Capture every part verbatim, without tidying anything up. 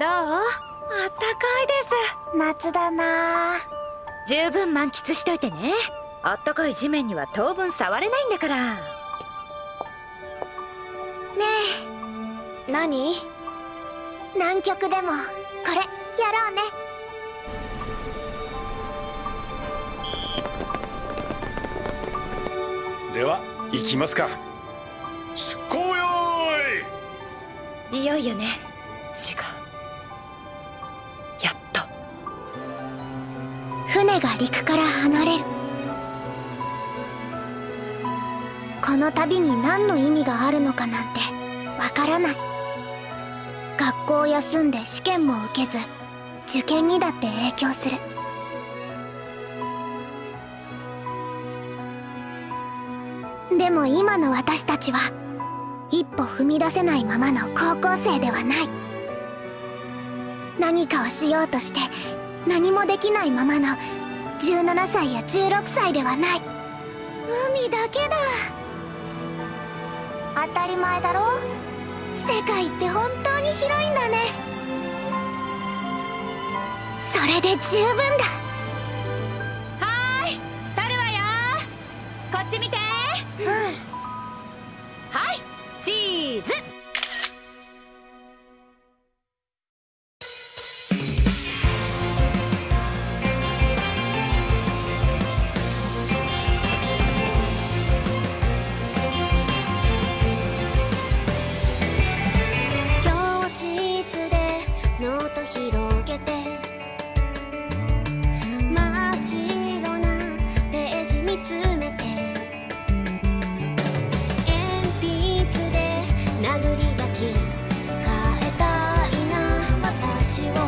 どう？あったかいです。 夏だな。 十分満喫しといてね。あったかい地面には当分触れないんだから。ねえ、何？南極でもこれやろうね。 では行きますか。出航よーい。 いよいよね。違う、やっと船が陸から離れる。この旅に何の意味があるのかなんてわからない。学校を休んで試験も受けず、受験にだって影響する。でも今の私たちは一歩踏み出せないままの高校生ではない。何かをしようとして何もできないままのじゅうななさいやじゅうろくさいではない。海だけだ。当たり前だろ。世界って本当に広いんだね。それで十分だ。 はーい、取るわよ。こっち見て。 うん。 はい、チーズ。 教室でノート広げて、真っ白なページ見つめて、鉛筆で殴り書き変えたいな私を。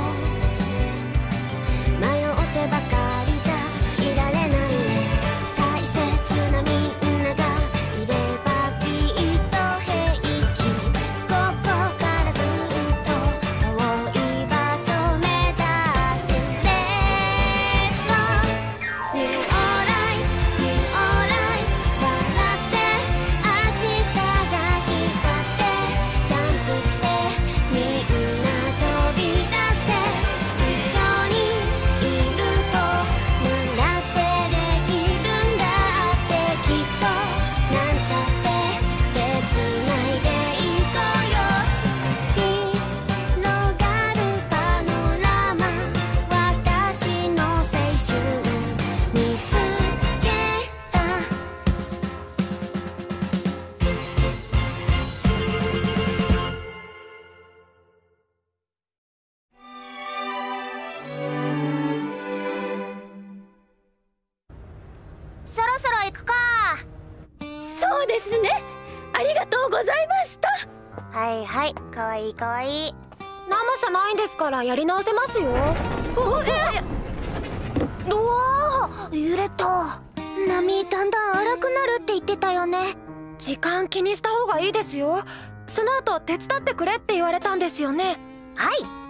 迷ってばかりじゃいられないね。大切なみんながいればきっと平気。ここからずっと遠い場所目指す。Let's go Feel alright Feel alright 笑って明日が光ってジャンプしてみんな飛び出せ。一緒にいるとなんだってできるんだって。きっとなんちゃって手つないでいこうよ。広がるパノラマ私の青春見つけた。そろそろ行くか。 そうですね。ありがとうございました。 はいはい、かわいいかわいい。生じゃないんですからやり直せますよ。 おえうわー、揺れた。波だんだん荒くなるって言ってたよね。時間気にした方がいいですよ。その後手伝ってくれって言われたんですよね。はい、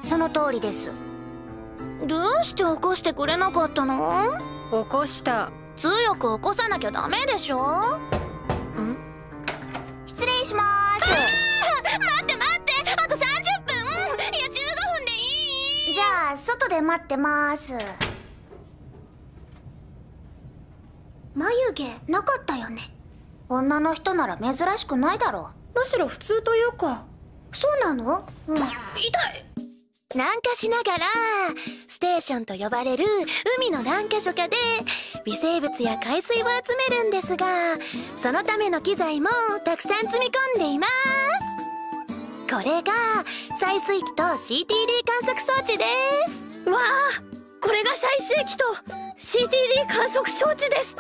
その通りです。どうして起こしてくれなかったの？ 起こした。 強く起こさなきゃダメでしょ。ん？失礼しまーす。待って待って、あとさんじゅっぷん。いやじゅうごふんでいい。じゃあ外で待ってまーす。眉毛なかったよね。女の人なら珍しくないだろう。 むしろ普通というか。 そうなの？うん。痛い。南下しながらステーションと呼ばれる海の何か所かで微生物や海水を集めるんですが、そのための機材もたくさん積み込んでいます。これが採水器と シーティーディー 観測装置です。 わあ、これが採水器と シーティーディー 観測装置ですって。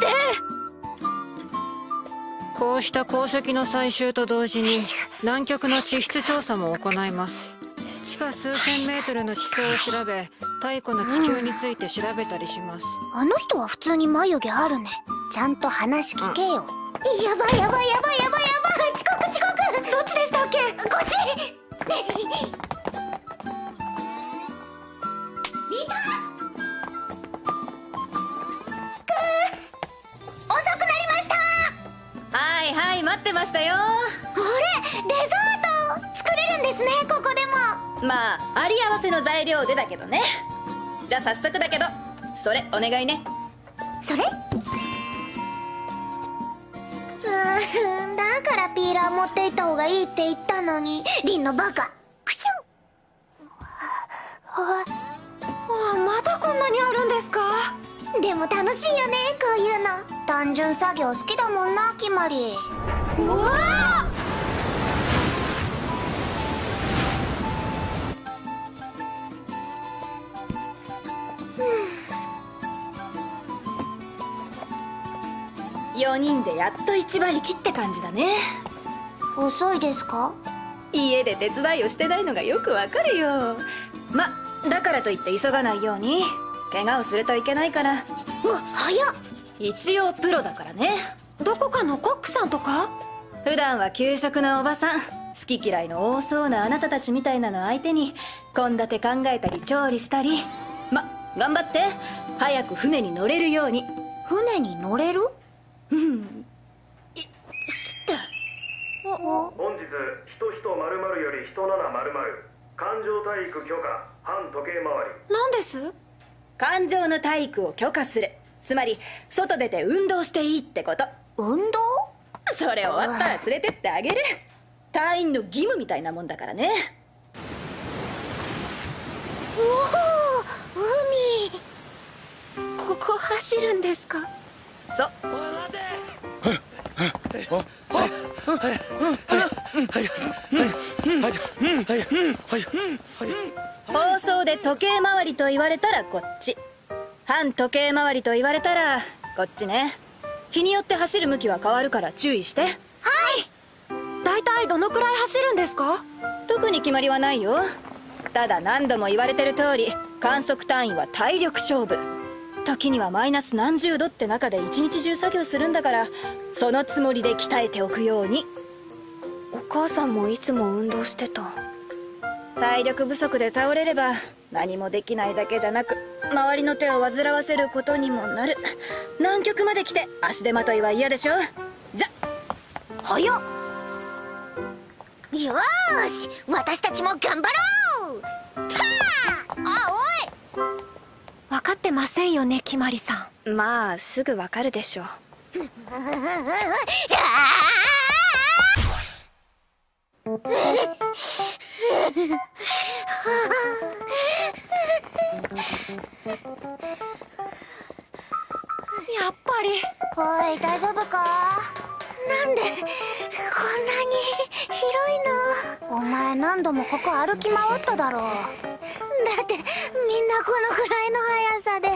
こうした鉱石の採集と同時に南極の地質調査も行います。地下数千メートルの地層を調べ、太古の地球について調べたりします。 あの人は普通に眉毛あるね。ちゃんと話聞けよ。やばいやばいやばいやばいやばい。遅刻遅刻。どっちでしたっけ？こっち。いた。遅くなりました。 はいはい、待ってましたよ。 あれ、デザート作れるんですね、ここでも。 まああり合わせの材料でだけどね。じゃあ早速だけどそれお願いね。 それ？うーん、だからピーラー持っていった方がいいって言ったのに、リンのバカ。クチュン。ああ、まだこんなにあるんですか？でも楽しいよね、こういうの。単純作業好きだもんな、キマリ。うわあ！ よにんでやっと一馬力って感じだね。 遅いですか？ 家で手伝いをしてないのがよくわかるよ。ま、だからといって急がないように。怪我をするといけないから。 うわ、早っ。 一応プロだからね。 どこかのコックさんとか？ 普段は給食のおばさん、好き嫌いの多そうなあなたたちみたいなの相手に献立考えたり調理したり。ま、頑張って早く船に乗れるように。 船に乗れる？ うん。い、知った。 お、 本日人人〇〇より人なな〇〇環状体育許可反時計回り。 何です？ 環状の体育を許可する。つまり外出て運動していいってこと。 運動？ それ終わったら連れてってあげる。隊員の義務みたいなもんだからね。 おお、海。 ここ走るんですか？ そう。放送で時計回りと言われたらこっち、反時計回りと言われたらこっちね。日によって走る向きは変わるから注意して。はい。 だいたいどのくらい走るんですか？ 特に決まりはないよ。ただ何度も言われてる通り観測隊員は体力勝負。時にはマイナス何十度って中で一日中作業するんだから、そのつもりで鍛えておくように。 お母さんもいつも運動してた。 体力不足で倒れれば何もできないだけじゃなく、周りの手を煩わせることにもなる。南極まで来て足手まといは嫌でしょ。じゃ早っ。よーし、私たちも頑張ろう。たーあ、おい。 分かってませんよね、きまりさん。 まあすぐわかるでしょう。 やっぱり。 おい、大丈夫か？なんでこんなに広いの？お前何度もここ歩き回っただろう。だってみんなこのくらいの速さで。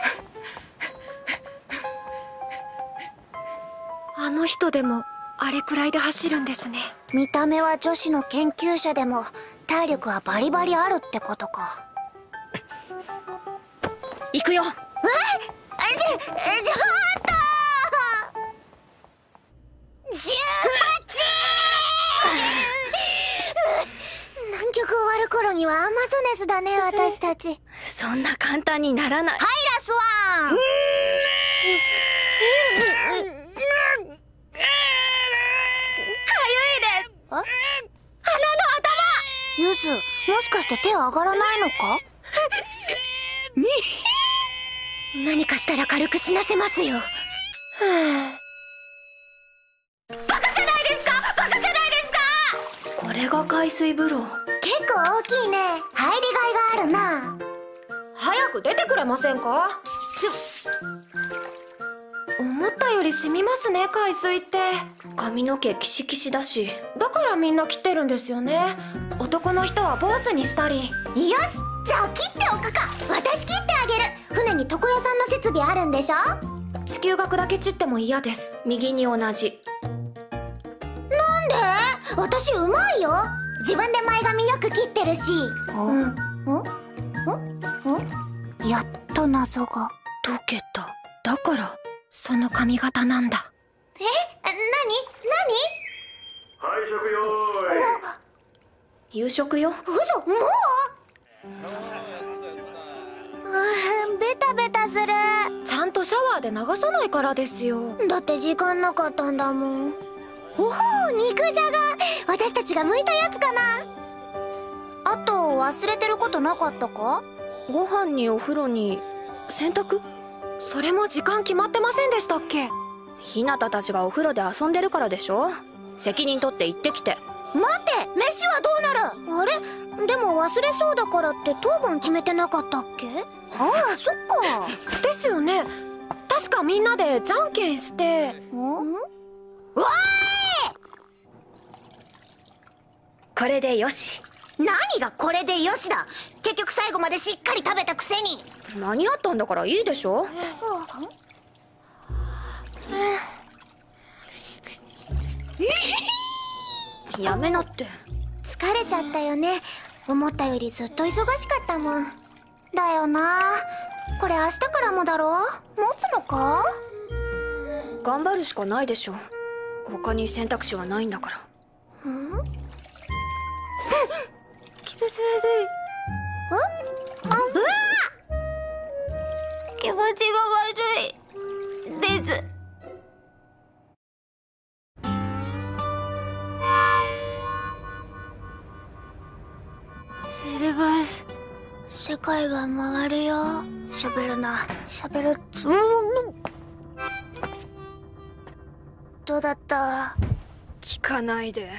あの人でもあれくらいで走るんですね。 見た目は女子の研究者でも体力はバリバリあるってことか。 行くよ。 え？ちょ、ちょっとじゅうはち！南極終わる頃にはアマゾネスだね、私たち。 そんな簡単にならない。 ハイラスワン。ユズ、もしかして手上がらないのか？ 何かしたら軽く死なせますよ。 バカじゃないですか！バカじゃないですか！ これが海水風呂。 結構大きいね。入りがいがあるな。 早く出てくれませんか？思ったより染みますね、海水って。髪の毛キシキシだし。だからみんな切ってるんですよね。男の人は坊主にしたり。 よし、じゃあ切っておくか。私切ってあげる。船に床屋さんの設備あるんでしょ？ 地球学だけ散っても嫌です。右に同じ。 なんで？私うまいよ。自分で前髪よく切ってるし。うん。ん？ん？ん？やっと謎が解けた。だからその髪型なんだ。 え？なに？なに？ 配食よーい。 夕食よ。 嘘、もう？あー、ベタベタする。 ちゃんとシャワーで流さないからですよ。 だって時間なかったんだもん。おほー、肉じゃが。私たちが剥いたやつかな。あと忘れてることなかったか？ ご飯にお風呂に洗濯？それも時間決まってませんでしたっけ？ ひなたたちがお風呂で遊んでるからでしょ。責任取って行ってきて。 待って、飯はどうなる？あれ？でも忘れそうだからって当番決めてなかったっけ？ああ、そっか。 ですよね。確かみんなでじゃんけんして。 ん？わーい！ これでよし。 何がこれでよしだ。結局最後までしっかり食べたくせに。 間に合ったんだからいいでしょ。やめなって。 疲れちゃったよね。思ったよりずっと忙しかったもん。だよな。これ明日からもだろ？持つのか？ 頑張るしかないでしょ。他に選択肢はないんだから。 ん？ 気持ち悪い。 あ？あ、うわ！気持ちが悪いです。シルバス、世界が回るよ。喋るな、喋るつ。うん、どうだった？ 聞かないで。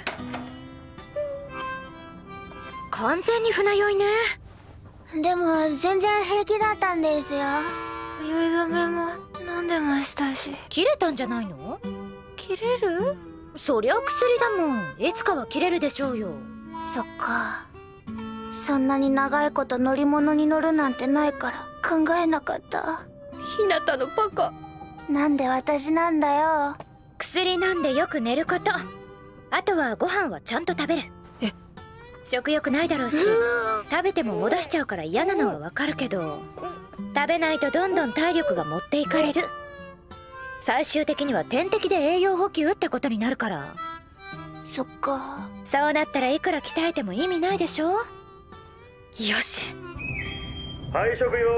完全に船酔いね。 でも全然平気だったんですよ。 酔い止めも飲んでましたし。 切れたんじゃないの？ 切れる？ そりゃ薬だもん。いつかは切れるでしょうよ。 そっか。そんなに長いこと乗り物に乗るなんてないから考えなかった。 ひなたのバカ。 なんで私なんだよ。 薬飲んでよく寝ること。あとはご飯はちゃんと食べる。 え？ 食欲ないだろうし、食べても戻しちゃうから嫌なのはわかるけど、食べないとどんどん体力が持っていかれる。最終的には点滴で栄養補給ってことになるから。 そっか。 そうなったらいくら鍛えても意味ないでしょ。 よし。 配食よ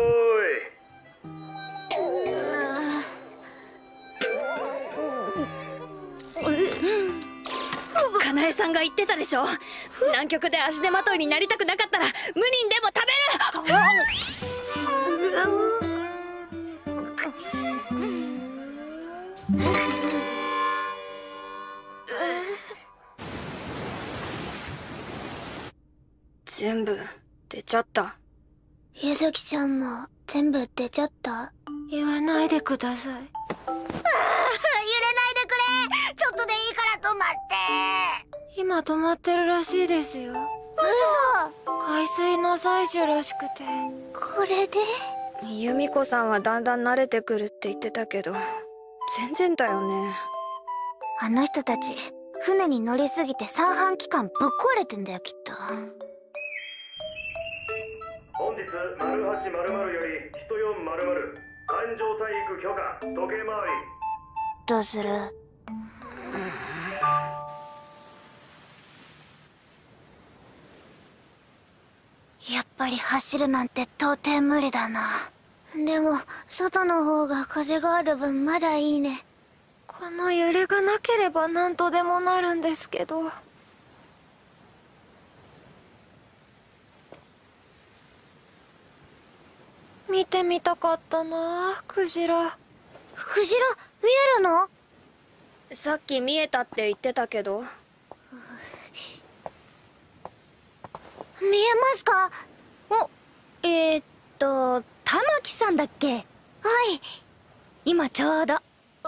ーい。かなえさんが言ってたでしょ。南極で足手まといになりたくなかったら無人でも食べる。全部出ちゃった。 ゆずきちゃんも全部出ちゃった？ 言わないでください。ああ、揺れないでくれ。ちょっとでいいから止まって。 今止まってるらしいですよ。 嘘。 海水の採取らしくて。 これで？ 由美子さんはだんだん慣れてくるって言ってたけど、全然だよね。 あの人たち船に乗りすぎて三半規管ぶっ壊れてんだよきっと。 本日まるはちまるまるより人よんまるまる環状体育許可時計回り。 どうする？やっぱり走るなんて到底無理だな。でも外の方が風がある分まだいいね。 この揺れがなければ何とでもなるんですけど。見てみたかったな、クジラ。 クジラ見えるの？ さっき見えたって言ってたけど。 見えますか？ お、えー、っと玉木さんだっけ？ はい。 今ちょうど。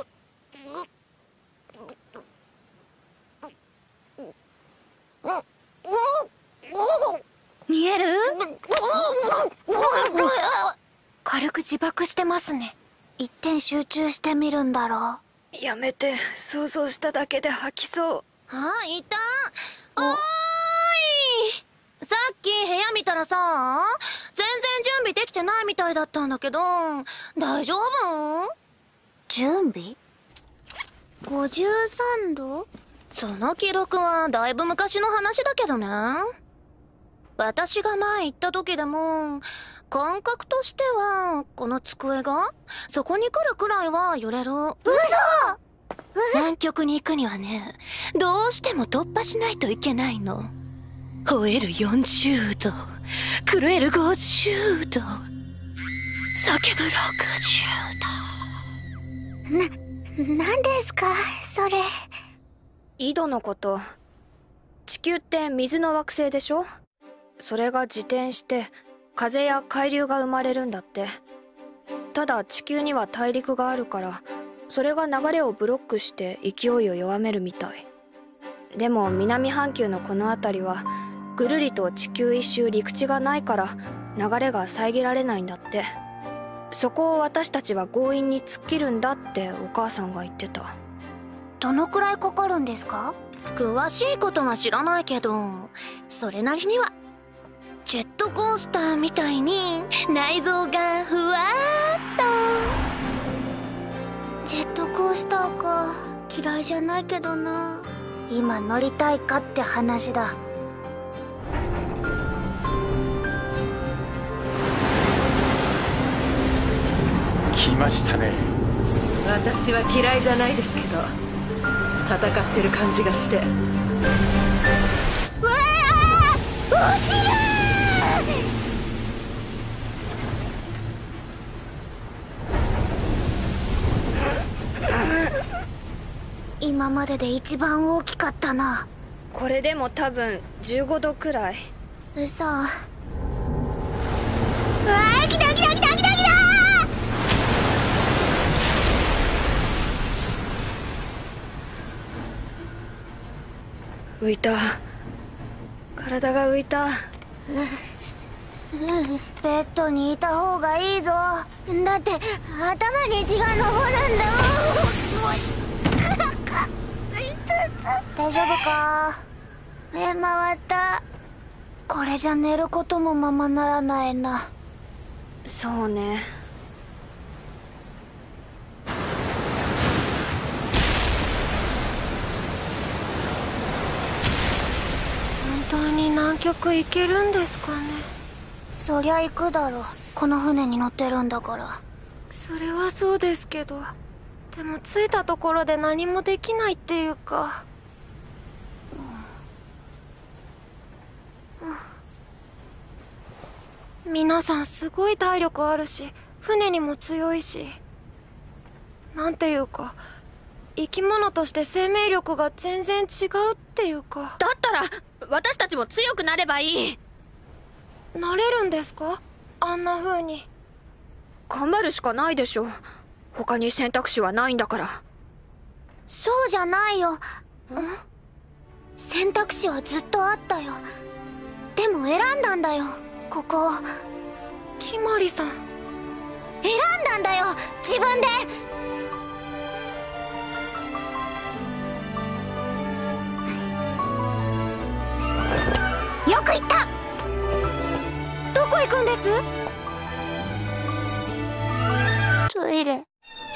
見える？ 軽く自爆してますね。 一点集中してみるんだろう。やめて、想像しただけで吐きそう。 あ、いた。おーい。さっき部屋見たらさ、全然準備できてないみたいだったんだけど、大丈夫？ 準備？ごじゅうさんど？ その記録はだいぶ昔の話だけどね。私が前行った時でも感覚としてはこの机がそこに来るくらいは揺れる。 嘘！ 南極に行くにはね、どうしても突破しないといけないの。 吠えるよんじゅうど、震えるごじゅうど、叫ぶろくじゅうど。 な、なんですかそれ。 井戸のこと。地球って水の惑星でしょ。それが自転して風や海流が生まれるんだって。ただ地球には大陸があるから、それが流れをブロックして勢いを弱めるみたい。でも南半球のこの辺りはぐるりと地球一周陸地がないから流れが遮られないんだって。そこを私たちは強引に突っ切るんだってお母さんが言ってた。 どのくらいかかるんですか？ 詳しいことは知らないけど、それなりには。ジェットコースターみたいに内臓がふわーっと。 ジェットコースターか。嫌いじゃないけどな。今乗りたいかって話だ。 来ましたね。 私は嫌いじゃないですけど、戦ってる感じがして。 うわあ、落ちる今までで一番大きかったな。 これでも多分じゅうごどくらい。 嘘。うわー、来た来た来た来た来た。 浮いた。体が浮いた。 ベッドにいた方がいいぞ。だって頭に血が上るんだもん。大丈夫か？目回った。これじゃ寝ることもままならないな。 そうね。 本当に南極行けるんですかね？そりゃ行くだろ。この船に乗ってるんだから。 それはそうですけど、でも着いたところで何もできないっていうか。皆さんすごい体力あるし、船にも強いし、なんていうか生き物として生命力が全然違うっていうか。 だったら私たちも強くなればいい。 なれるんですか？あんな風に。頑張るしかないでしょ。他に選択肢はないんだから。 そうじゃないよ。選択肢はずっとあったよ。でも選んだんだよ、ここを。 キマリさん。 選んだんだよ、自分で。よく言った。どこ行くんです？トイレ。は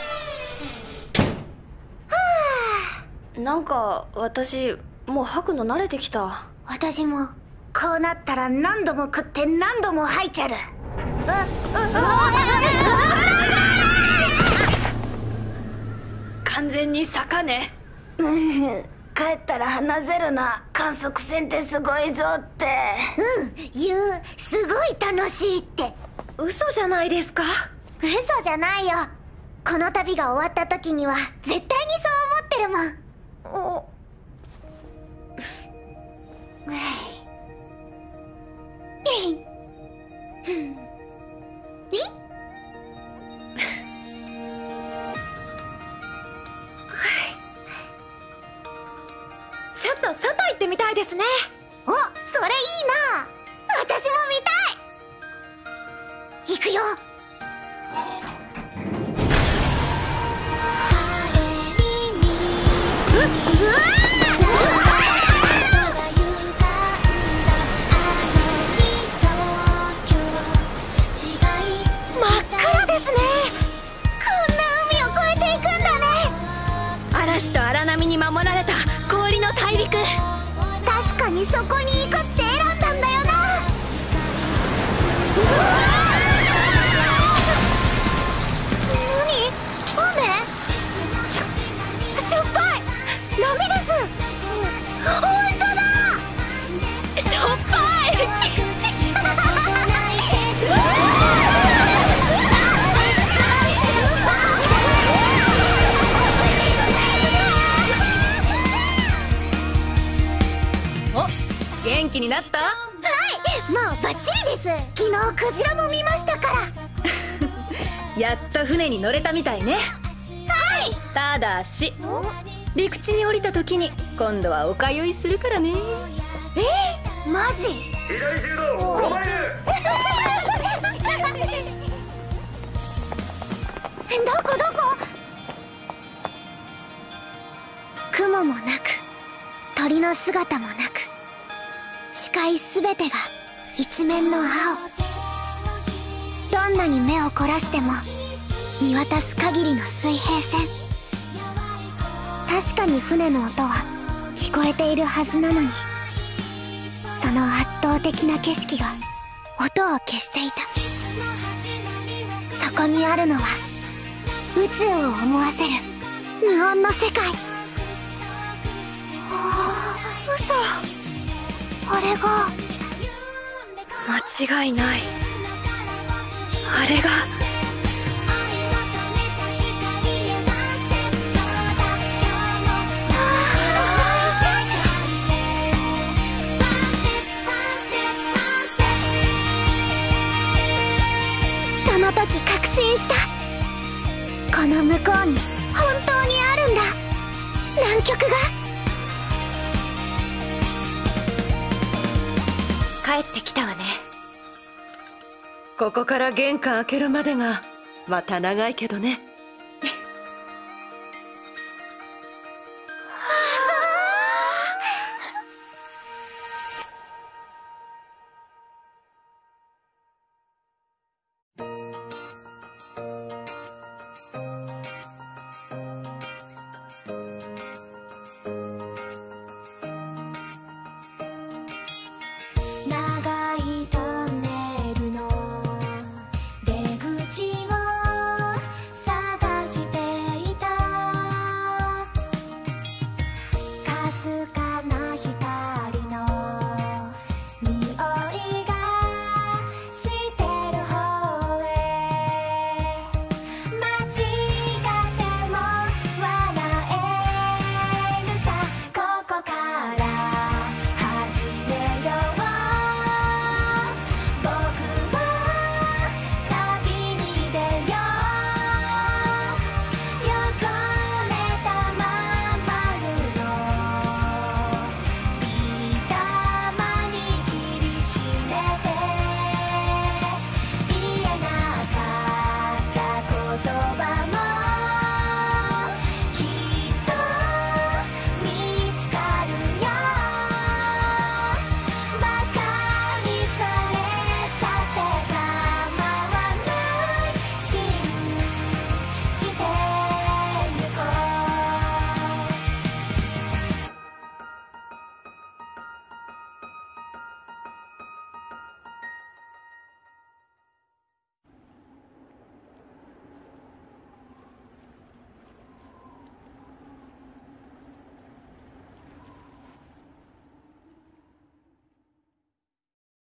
あ。なんか私もう吐くの慣れてきた。 私もこうなったら何度も食って何度も吐いちゃる。 完全に坂ね。 帰ったら話せるな。観測船ってすごいぞって。うん、言う。すごい楽しいって。 嘘じゃないですか。 嘘じゃないよ。この旅が終わった時には絶対にそう思ってるもん。おちょっと外行ってみたいですね。 お、それいいな。私も見たい。行くよ。うわ真っ暗ですね。こんな海を越えていくんだね。 嵐と荒波に守られた氷の大陸。 確かに気になった？ はい、もうバッチリです。昨日クジラも見ましたからやっと船に乗れたみたいね。 はい。 ただし陸地に降りた時に今度はお通いするからね。 えー、マジ？ 左中道ごまいどこどこ？雲もなく鳥の姿もなく、視界すべてが一面の青。どんなに目を凝らしても見渡す限りの水平線。確かに船の音は聞こえているはずなのに、その圧倒的な景色が音を消していた。そこにあるのは宇宙を思わせる無音の世界。ああ、嘘。あれが間違いない。あれがその時確信した。この向こうに本当にあるんだ、南極が。 帰ってきたわね。 ここから玄関開けるまでがまた長いけどね。